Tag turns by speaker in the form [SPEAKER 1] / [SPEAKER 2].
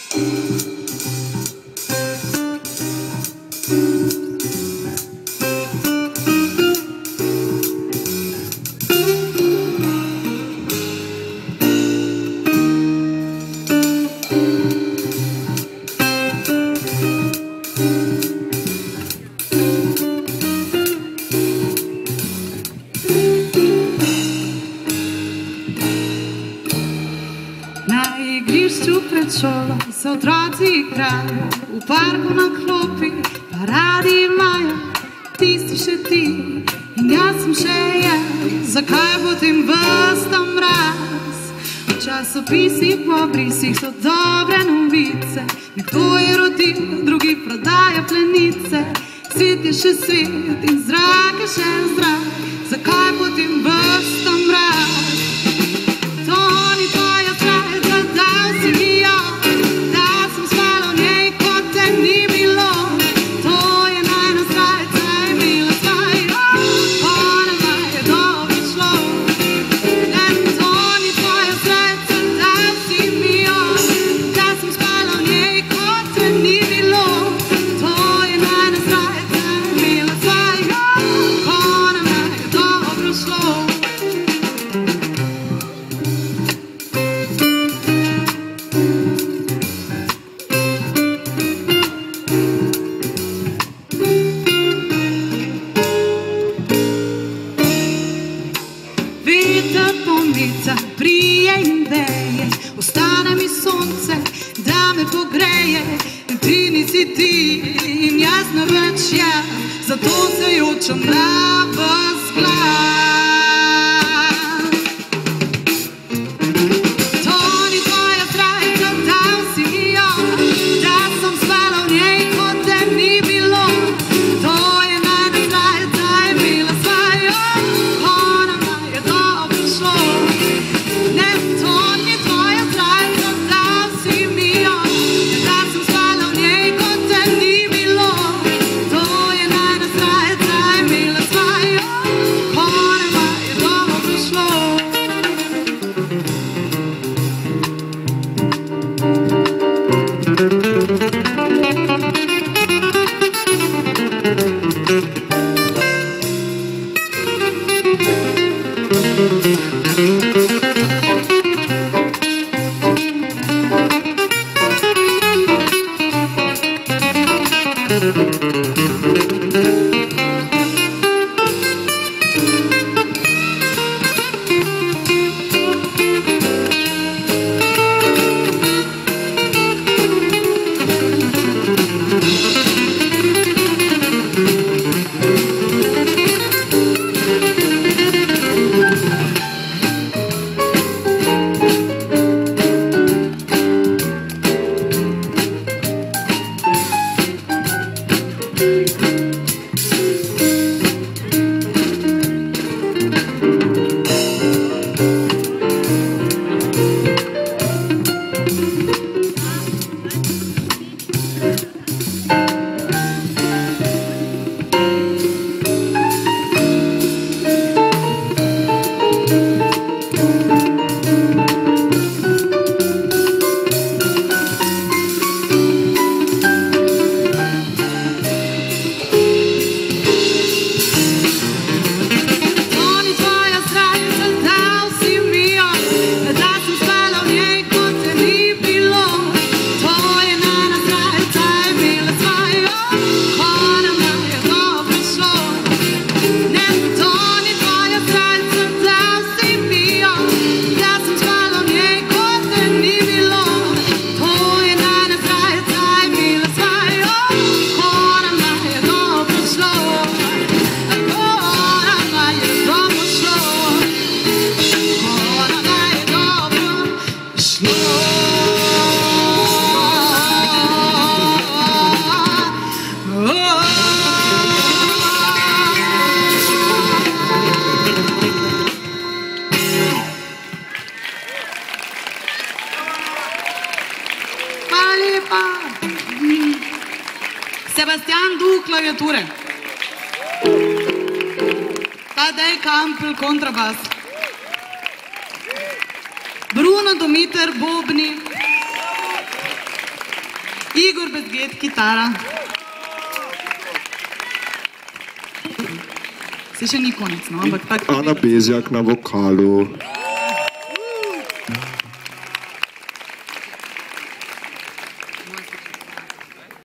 [SPEAKER 1] Se otroci igrajo, v parku na klopi, pa radi imajo, tisti še ti in jaz sem še jaz. Zakaj potem ves ta mraz? V časopisih po obrisih so dobre novice, nekdo je rodil, drugi prodaja plenice. Svet je še svet in zrak je še zrak, zakaj potem ves ta mraz? To ni tvoja sreča, dal si mi jo, ni bilo, to je najna srca, je bila tvoja, ona je dobro šlo. Ne, to ni tvoja srca, da si mi jo, da sem spala v njej, kot te ni bilo. To je najna srca, je bila tvoja, ona je dobro šlo. Prije in veje, ostane mi sonce, da me pogreje. Ti nisi ti in jaz ne več jaz, zato se jočem na ves glas. To ni tvoja sreča, dal si mi jo, da sem spala v njej, kot te ni bilo. To je najna sreča, je bila tvoja, ona je dobro šlo. Ne, to ni tvoja sreča, dal si mi jo, da sem spala v njej, kot te ni bilo. To je najna sreča, je bila tvoja, ona je dobro šlo. Sebastian Duh, klaviature. Tadej Kampl, kontrabas. Bruno Domiter, bobni. Igor Bedget, kitara. Se še ni konec, no, ampak tako.
[SPEAKER 2] Ana Bezjak na vokalu.